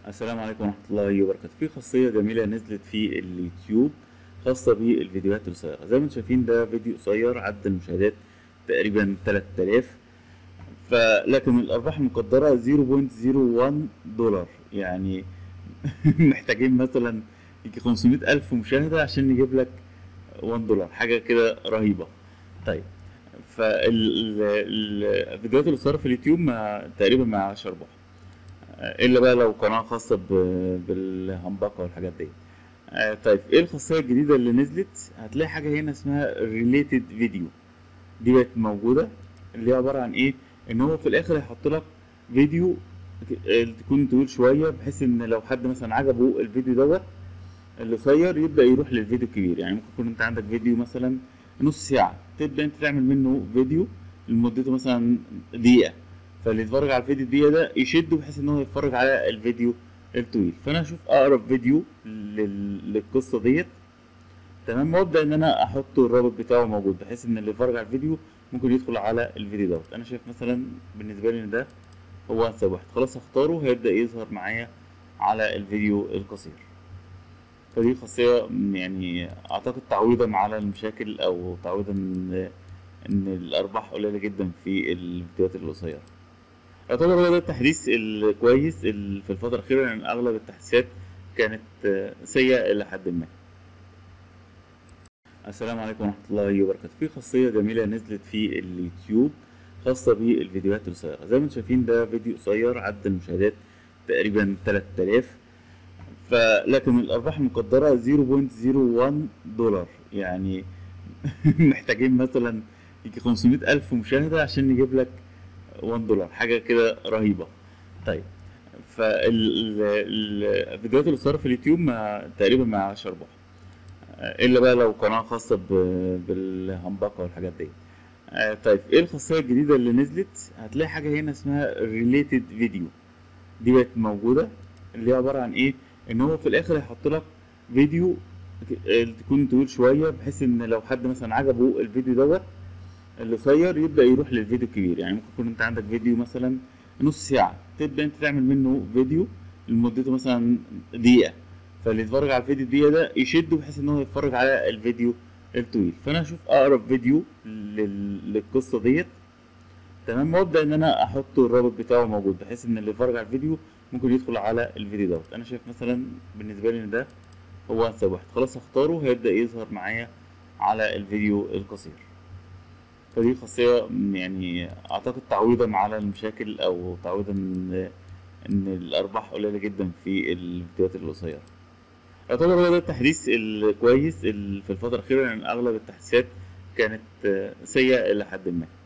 السلام عليكم ورحمة الله وبركاته. في خاصية جميلة نزلت في اليوتيوب خاصة بالفيديوهات القصيرة. زي ما انتم شايفين ده فيديو قصير عدى المشاهدات تقريبا 3000، لكن الأرباح المقدرة 0.01 دولار يعني. محتاجين مثلا يجي 500 ألف مشاهدة عشان نجيب لك 1 دولار، حاجة كده رهيبة. طيب، فالفيديوهات القصيرة في اليوتيوب تقريبا ما عادش أرباح، الا بقى لو قناه خاصه بالهمبكه والحاجات دي. طيب، ايه الخاصيه الجديده اللي نزلت؟ هتلاقي حاجه هنا اسمها ريليتد فيديو، دي بقت موجوده. اللي هي عباره عن ايه؟ ان هو في الاخر هيحط لك فيديو تكون طويل شويه، بحيث ان لو حد مثلا عجبه الفيديو دوت القصير يبدا يروح للفيديو الكبير. يعني ممكن يكون انت عندك فيديو مثلا نص ساعه، تبدا انت تعمل منه فيديو لمدته مثلا دقيقه، فاللي يتفرج على الفيديو الدقيقه ده يشده بحيث ان هو يتفرج على الفيديو الطويل. فانا اشوف اقرب فيديو للقصه ديت، تمام، وابدا ان انا احط الرابط بتاعه موجود، بحيث ان اللي يتفرج على الفيديو ممكن يدخل على الفيديو دوت. انا شايف مثلا بالنسبه لي ان ده هو انسب واحد، خلاص هختاره، هيبدا يظهر معايا على الفيديو القصير. فدي خاصية يعني أعتقد تعويضا على المشاكل، أو تعويضا إن الأرباح قليلة جدا في الفيديوهات القصيرة. يعتبر هو ده التحديث الكويس في الفترة الأخيرة، لأن أغلب التحديثات كانت سيئة إلى حد ما. السلام عليكم ورحمة الله وبركاته. في خاصية جميلة نزلت في اليوتيوب خاصة بالفيديوهات القصيرة. زي ما انتم شايفين ده فيديو قصير عدى المشاهدات تقريبا 3000، لكن الأرباح المقدرة 0.01 دولار يعني. محتاجين مثلا يجي 500 ألف مشاهدة عشان نجيب لك 1 دولار، حاجة كده رهيبة. طيب، فالفيديوهات القصيرة في اليوتيوب تقريبا ما عادش أرباح، إلا بقى لو قناة خاصة بالهمبكة والحاجات دي. طيب، إيه الخاصية الجديدة اللي نزلت؟ هتلاقي حاجة هنا اسمها ريليتد فيديو، دي بقت موجودة. اللي هي عبارة عن ايه؟ ان هو في الاخر هيحط لك فيديو تكون طويل شوية، بحيث ان لو حد مثلا عجبه الفيديو دوت القصير يبدأ يروح للفيديو الكبير. يعني ممكن يكون انت عندك فيديو مثلا نص ساعة، تبدأ انت تعمل منه فيديو لمدته مثلا دقيقة، فاللي يتفرج على الفيديو الدقيقة ده يشده بحيث ان هو يتفرج على الفيديو الطويل. فانا اشوف اقرب فيديو للقصة ديت، تمام، وابدا ان انا احط الرابط بتاعه موجود، بحيث ان اللي يتفرج على الفيديو ممكن يدخل على الفيديو دوت. انا شايف مثلا بالنسبه لي ان ده هو انسب واحد، خلاص هختاره، هيبدا يظهر معايا على الفيديو القصير. فدي خاصيه يعني اعتقد تعويضا على المشاكل، او تعويضا ان الارباح قليله جدا في الفيديوهات القصيره. يعتبر هو ده التحديث الكويس في الفتره الاخيره، لان اغلب التحديثات كانت سيئه الى حد ما.